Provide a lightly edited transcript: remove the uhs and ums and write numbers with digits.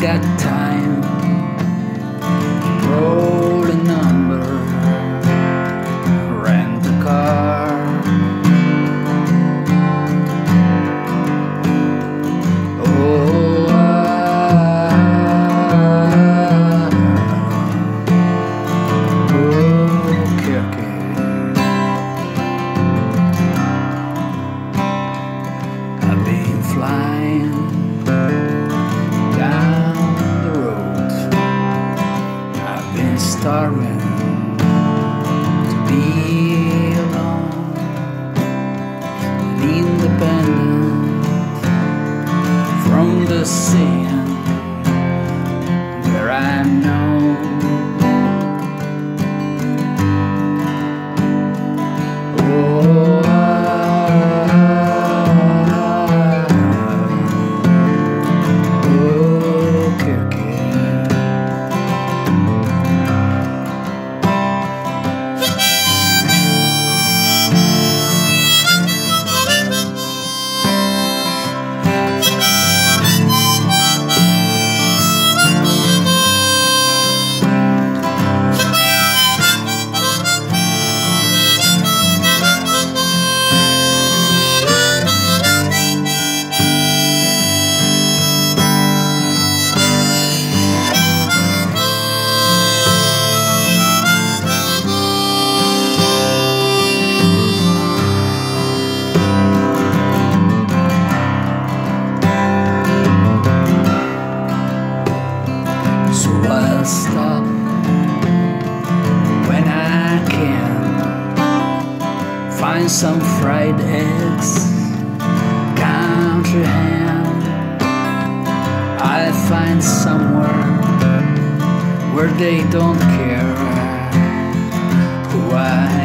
got time. Roll a number, rent a car. Oh, okay, okay. I've been flying down the road. I've been starving to be alone and independent from the sin where I know. Oh, okay, okay. So I'll stop when I can. Find some fried eggs, country ham. I'll find somewhere where they don't care who I am.